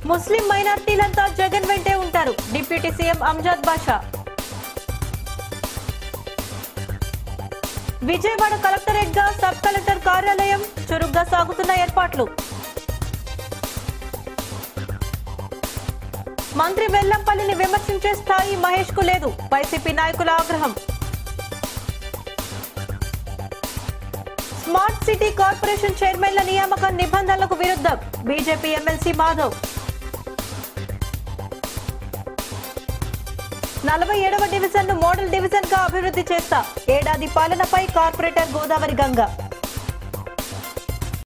ముస్లిం మైనార్టీలంతా జగన్ వెంటే ఉంటారు. Deputy CM Amjad Basha. Vijayawada collectorate గా సబ్ కలెక్టర్ కార్యాలయం చురుగ్గా సాగుతున్న ఏర్పాట్లు. మంత్రి వెల్లంపల్లిని విమర్శించే స్థాయి మహేష్ కు లేదు. వైసీపీ నాయకుల ఆగ్రహం. స్మార్ట్ సిటీ కార్పొరేషన్ చైర్మన్ల నియామక నిబంధనలకు విరుద్ధం. BJP MLC Madhav. 47వ డివిజన్ ను మోడల్ డివిజన్ గా అభివృద్ధి చేస్తా. ఏడాది పాలనపై కార్పొరేటర్ గోదావరి గంగ.